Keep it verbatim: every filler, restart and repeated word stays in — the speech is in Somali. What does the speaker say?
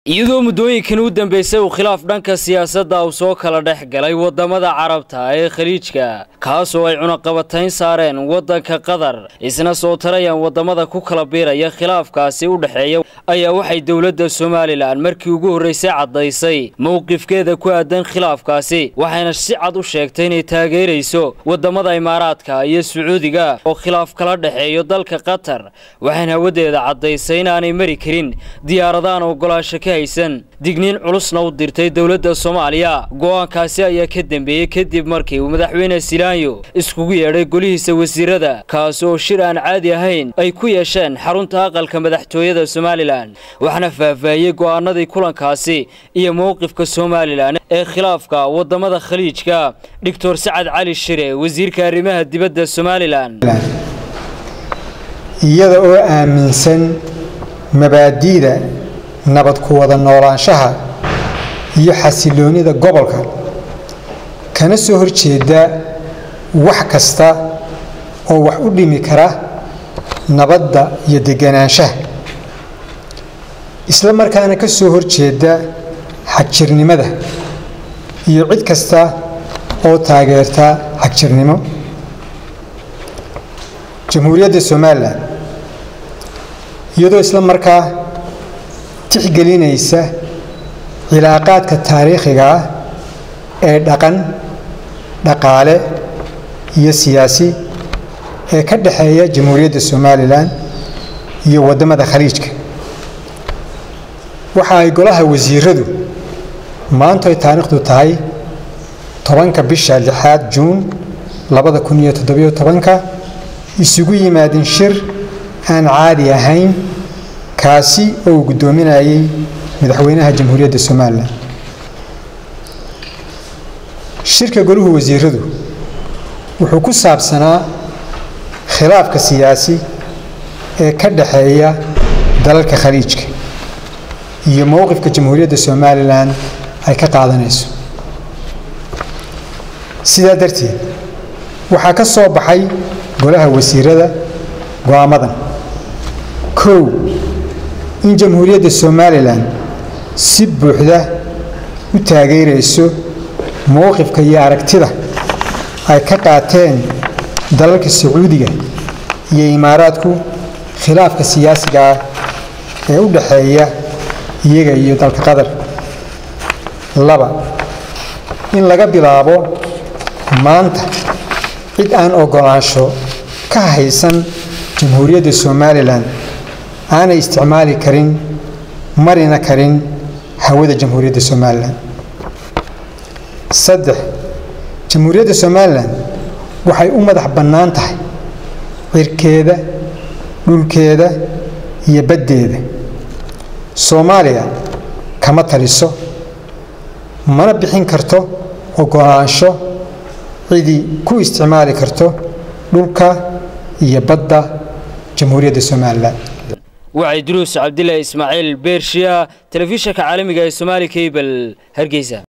iyadoo muddooyinkan u dambeysay uu khilaaf dhanka siyaasadda uu soo kala dhex galay wadamada Carabta ee Khaliijka kaas oo ay cunaqabatayn saareen wadanka Qatar isna soo tarayaan wadamada ku kala biiraya khilaafkaasi u dhaxeeya ayaa waxay dawladda Soomaaliland markii ugu horeysay cadaysay mowqifkeeda ku aadan khilaafkaasi waxayna si cad u sheegtay inay taageerayso wadamada Imaaraadka iyo Sacuudiga oo khilaaf kala dhaxeeyo dalka Qatar waxayna wadeeda cadaysay inaanay mari karin diyaaradahan ogolaasho haysan digniin culusna u dirtay dawladda Soomaaliya go'aankaasi ayaa ka dambeeyay kadib markii uu madaxweyne Silaanyo iskugu yeedhay golihiisa wasiirada kaas oo shir aan caadi ahayn ay ku yeesheen xarunta aqalka madaxtooyada Soomaaliland waxna faahfaahiyay go'aanadii kulankaasi iyo mowqifka Soomaaliland ee khilaafka wadamada Khaliijka Doctor Saad Cali Shire wasiirka arrimaha dibadda Soomaaliland iyada oo aaminsan mabaadiida nabad ku wada noolaanshaha iyo xasiloonida gobolka kana soo horjeeda wax kasta oo wax u dhimi kara nabadda iyo deganaanshaha isla markaana ka soo horjeeda xagjirnimada iyo cid kasta oo taageerta xagjirnimo Jamhuuriyadda Soomaaliland iyadoo isla markaa tixgelinaysa cilaaqaadka taariikhiga ah ee dhaqan dhaqaale iyo siyaasi ee ka dhaxeeya Jamhuuriyadda Soomaaliland iyo wadamada Khaliijka waxa ay golaha wasiiradu maanta ay taariikhdu tahay tobanka bisha lixaad Juun labada kun iyo toddoba iyo tobanka isugu yimaadeen shir aan caadi ahayn kaasi oo gudoominayay madaxweynaha Jamhuuriyadda Soomaaliland shirka golaha wasiiradu wuxuu ku saabsanaa khilaafka siyaasi ee ka dhaxeeya dalalka Khaliijka iyo mowqifka Jamhuuriyadda Soomaaliland ay ka qaadanayso sidaa darteed waxa ka soo baxay golaha wasiirada go'aamadan kow in Jamhuuriyadda Soomaaliland si buuxda u taageerayso mowqifka iyo aragtida ay ka qaateen dalalka Sacuudiga iyo Imaaraadku khilaafka siyaasiga ah ee u dhaxeeya iyaga iyo dalka Qatar laba in laga bilaabo maanta cid aan ogolaansho ka haysan Jamhuuriyadda Soomaaliland aanay isticmaali karin marina karin hawada Jamhuuriyadda Soomaaliland saddex Jamhuuriyadda Soomaaliland waxay u madax bannaan tahay cirkeeda dhulkeeda iyo baddeeda Soomaaliya kama taliso mana bixin karto ogolaansho cidii ku isticmaali karto dhulka iyo badda Jamhuuriyadda Soomaaliland وعي دروس عبد الله إسماعيل بيرشيا تلفزيون عالمي Somali Cable هرقيسة